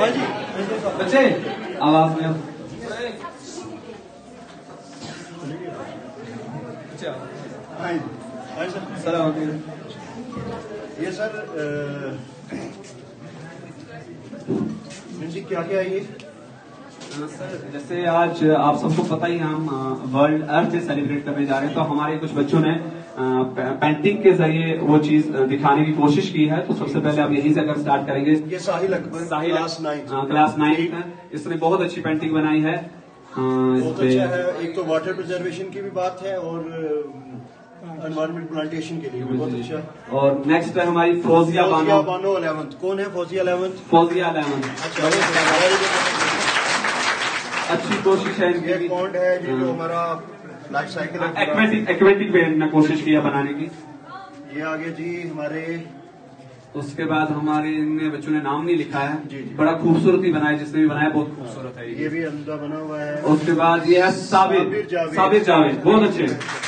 बच्चे आवाज में सलाम। ये सर क्या क्या है ये सर? जैसे आज आप सबको पता ही हम वर्ल्ड अर्थ डे सेलिब्रेट करने जा रहे हैं, तो हमारे कुछ बच्चों ने पेंटिंग के जरिए वो चीज दिखाने की कोशिश की है। तो सबसे पहले आप यहीं से अगर स्टार्ट करेंगे। ये साहिल अकबर क्लास 9 है, इसने बहुत अच्छी पेंटिंग बनाई है। बहुत अच्छा है। एक तो वाटर प्रिजर्वेशन की भी बात है और एनवायरमेंट प्लांटेशन के लिए भी बहुत अच्छा है। और नेक्स्ट है हमारी फौजिया बानो 11th। कौन है फौजिया 11th? फौजिया 11th। अच्छी कोशिश है इनकी। एक पॉइंट है जो हमारा लाइफ साइकिल एक्वेटिक पे ने कोशिश किया बनाने की। ये आगे जी हमारे। उसके बाद हमारे इन बच्चों ने नाम नहीं लिखा है जी। बड़ा खूबसूरत ही बनाया, जिसने भी बनाया बहुत खूबसूरत है। ये भी अंदा बना हुआ है। उसके बाद ये है साबिर जावेद, बहुत अच्छे।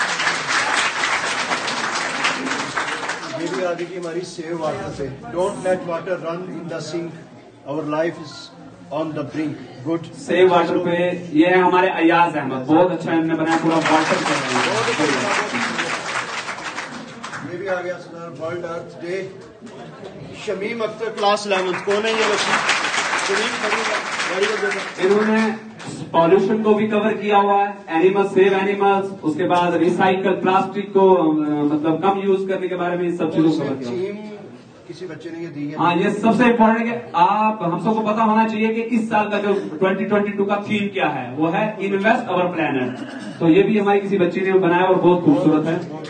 ये भी आगे की हमारी सेव वाटर पे। Don't let water run in the sink, our life is on the brink. Good. Save water पे ये है हमारे अयाज अहमद, बहुत अच्छा इन्होंने बनाया, पूरा वाटर पे। ये भी आ गया sir world earth day. Shamim Akhtar class 11th। कौन है ये बच्ची? शमीम। इन्होंने पॉल्यूशन को भी कवर किया हुआ है, एनिमल्स, सेव एनिमल्स, उसके बाद रिसाइकल, प्लास्टिक को मतलब कम यूज करने के बारे में इन सब चीजों को कवर किया। किसी बच्चे ने ये दी है। हाँ, ये सबसे इम्पोर्टेंट है। आप हम सबको पता होना चाहिए कि इस साल का जो 2022 का थीम क्या है, वो है इन्वेस्ट अवर प्लेनेट। तो ये भी हमारी किसी बच्ची ने बनाया और बहुत खूबसूरत है।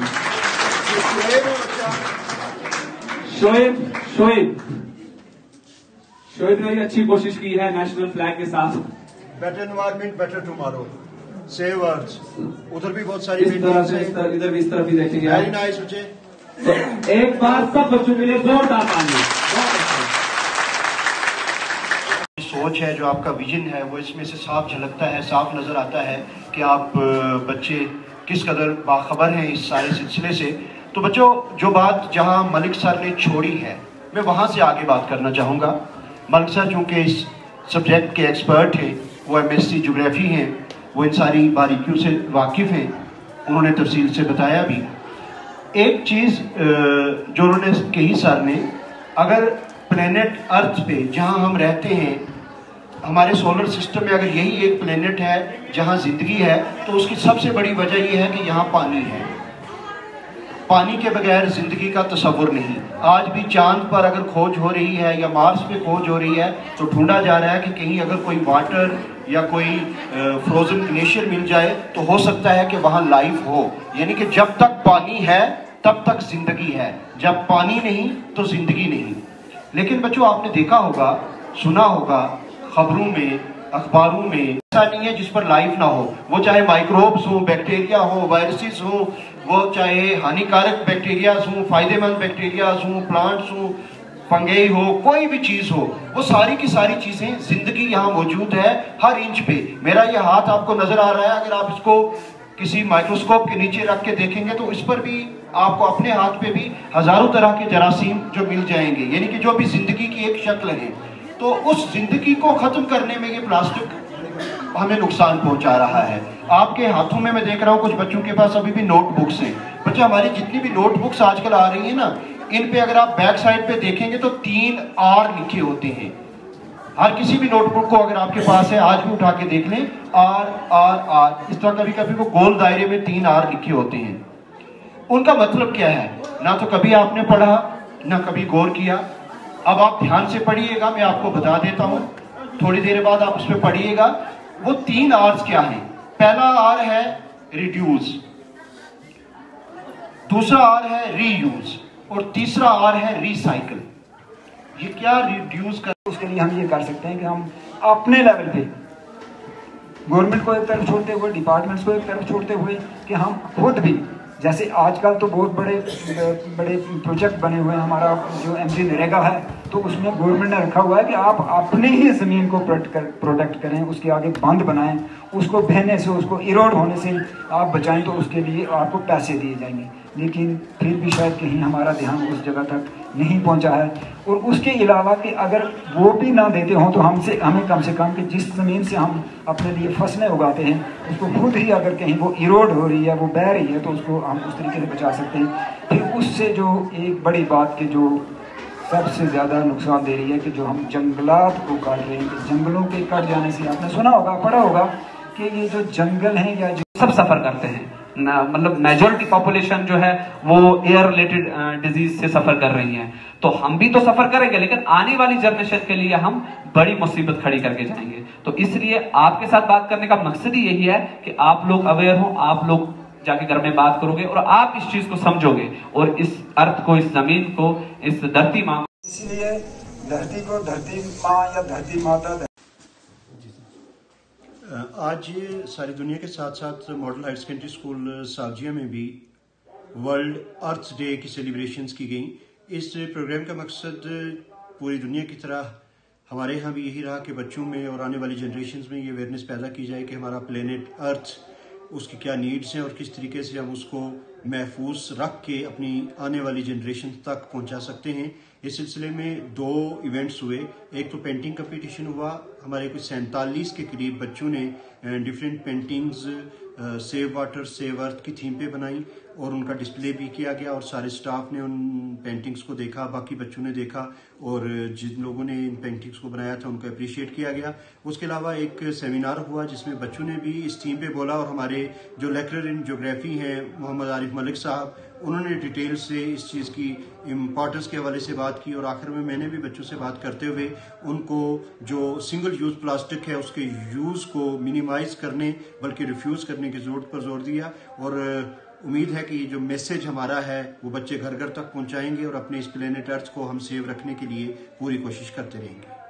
शोएब ने अच्छी कोशिश की है नेशनल फ्लैग के साथ। Better environment better tomorrow, save earth. उधर भी बहुत सारी इधर भी इस तरफ भी देखेंगे। वेरी नाइस बच्चे। तो एक बार सब बच्चों के लिए जोरदार ताली। सोच है, जो आपका विजन है, वो इसमें से साफ झलकता है, साफ नजर आता है कि आप बच्चे किस कदर बाखबर हैं इस सारे सिलसिले से। तो बच्चों, जो बात जहां मलिक सर ने छोड़ी है, मैं वहां से आगे बात करना चाहूँगा। मलिक सर चूँकि इस सब्जेक्ट के एक्सपर्ट हैं, वो MSc ज्योग्राफी हैं, वो इन सारी बारीकियों से वाकिफ़ हैं, उन्होंने तफसील से बताया भी। एक चीज़ जो उन्होंने कही सर ने, अगर प्लेनेट अर्थ पे जहाँ हम रहते हैं, हमारे सोलर सिस्टम में अगर यही एक प्लेनेट है जहाँ ज़िंदगी है, तो उसकी सबसे बड़ी वजह यह है कि यहाँ पानी है। पानी के बगैर ज़िंदगी का तसव्वुर नहीं। आज भी चांद पर अगर खोज हो रही है या मार्स पे खोज हो रही है, तो ढूंढा जा रहा है कि कहीं अगर कोई वाटर या कोई फ्रोजन ग्लेशियर मिल जाए तो हो सकता है कि वहाँ लाइफ हो। यानी कि जब तक पानी है तब तक ज़िंदगी है, जब पानी नहीं तो ज़िंदगी नहीं। लेकिन बच्चों, आपने देखा होगा, सुना होगा खबरों में, अखबारों में, ऐसा नहीं है जिस पर लाइफ ना हो। वो चाहे माइक्रोब्स हो, बैक्टीरिया हो, वायरसेस हो, वो चाहे हानिकारक बैक्टीरियाज हों, फायदेमंद बैक्टीरियाज हों, प्लांट्स हों, फंगई हो, कोई भी चीज़ हो, वो सारी की सारी चीज़ें, ज़िंदगी यहाँ मौजूद है हर इंच पे। मेरा ये हाथ आपको नज़र आ रहा है, अगर आप इसको किसी माइक्रोस्कोप के नीचे रख के देखेंगे तो इस पर भी आपको अपने हाथ पे भी हज़ारों तरह के जरासीम जो मिल जाएंगे, यानी कि जो भी ज़िंदगी की एक शक्ल है। तो उस ज़िंदगी को ख़त्म करने में ये प्लास्टिक हमें नुकसान पहुंचा रहा है। आपके हाथों में मैं देख रहा हूँ कुछ बच्चों के पास अभी भी नोटबुक्स हैं। बच्चे, हमारी जितनी भी नोटबुक्स आजकल आ रही है ना, इन पे अगर आप बैक साइड पे देखेंगे तो 3 R लिखे होते हैं। हर किसी भी नोटबुक को अगर आपके पास है, आज भी उठा के देख लें, R R R, इस तरह कभी कभी वो गोल दायरे में 3 R लिखे होते हैं। उनका मतलब क्या है, ना तो कभी आपने पढ़ा, ना कभी गौर किया। अब आप ध्यान से पढ़िएगा, मैं आपको बता देता हूँ, थोड़ी देर बाद आप उस पर पढ़िएगा। वो 3 R's क्या हैं? पहला R है रिड्यूस, दूसरा R है रीयूज, और तीसरा R है रिसाइकल। ये क्या रिड्यूस कर, उसके लिए हम ये कर सकते हैं कि हम अपने लेवल पे गवर्नमेंट को एक तरफ छोड़ते हुए, डिपार्टमेंट्स को एक तरफ छोड़ते हुए, कि हम खुद भी, जैसे आजकल तो बहुत बड़े बड़े प्रोजेक्ट बने हुए हैं। हमारा जो MG नरेगा है, तो उसमें गवर्नमेंट ने रखा हुआ है कि आप अपने ही ज़मीन को प्रोटेक्ट करें, उसके आगे बांध बनाएं, उसको बहने से, उसको इरोड होने से आप बचाएं, तो उसके लिए आपको पैसे दिए जाएंगे। लेकिन फिर भी शायद कहीं हमारा ध्यान उस जगह तक नहीं पहुंचा है। और उसके अलावा कि अगर वो भी ना देते हों तो हमें कम से कम कि जिस ज़मीन से हम अपने लिए फसलें उगाते हैं उसको खुद ही अगर कहीं वो इरोड हो रही है, वो बह रही है, तो उसको हम उस तरीके से बचा सकते हैं। फिर उससे जो एक बड़ी बात के जो सबसे ज़्यादा नुकसान दे रही है कि जो हम जंगलात को काट रहे हैं, कि जंगलों के कट जाने से आपने सुना होगा, पढ़ा होगा कि ये जो जंगल हैं या जो सब सफर करते हैं, मतलब मेजॉरिटी पॉपुलेशन जो है वो एयर रिलेटेड डिजीज से सफर कर रही है। तो हम भी तो सफर करेंगे, लेकिन आने वाली जनरेशन के लिए हम बड़ी मुसीबत खड़ी करके जाएंगे। तो इसलिए आपके साथ बात करने का मकसद ही यही है कि आप लोग अवेयर हो, आप लोग जाके घर में बात करोगे और आप इस चीज को समझोगे और इस अर्थ को, इस जमीन को, इस धरती माँ को, इसलिए धरती को धरती माँ या धरती माता। आज सारी दुनिया के साथ साथ मॉडल हायर सेकेंडरी स्कूल सावजिया में भी वर्ल्ड अर्थ डे की सेलिब्रेशंस की गई। इस प्रोग्राम का मकसद पूरी दुनिया की तरह हमारे यहाँ भी यही रहा कि बच्चों में और आने वाली जनरेशन्स में ये अवेयरनेस पैदा की जाए कि हमारा प्लेनेट अर्थ, उसकी क्या नीड्स हैं और किस तरीके से हम उसको महफूज रख के अपनी आने वाली जनरेशन तक पहुंचा सकते हैं। इस सिलसिले में 2 इवेंट्स हुए। एक तो पेंटिंग कंपटीशन हुआ, हमारे कुछ 47 के करीब बच्चों ने different paintings save water save earth की थीम पे बनाई और उनका डिस्प्ले भी किया गया और सारे स्टाफ ने उन पेंटिंग्स को देखा, बाकी बच्चों ने देखा और जिन लोगों ने इन पेंटिंग्स को बनाया था उनको अप्रिशिएट किया गया। उसके अलावा एक सेमिनार हुआ जिसमें बच्चों ने भी इस थीम पे बोला और हमारे जो लेक्चरर इन ज्योग्राफी हैं मोहम्मद आरिफ मलिक साहब, उन्होंने डिटेल से इस चीज़ की इम्पोर्टेंस के हवाले से बात की और आखिर में मैंने भी बच्चों से बात करते हुए उनको जो सिंगल यूज़ प्लास्टिक है उसके यूज़ को मिनिमाइज करने बल्कि रिफ्यूज़ करने की ज़रूरत पर जोर दिया। और उम्मीद है कि जो मैसेज हमारा है वो बच्चे घर घर तक पहुंचाएंगे और अपने इस प्लेनेट अर्थ को हम सेव रखने के लिए पूरी कोशिश करते रहेंगे।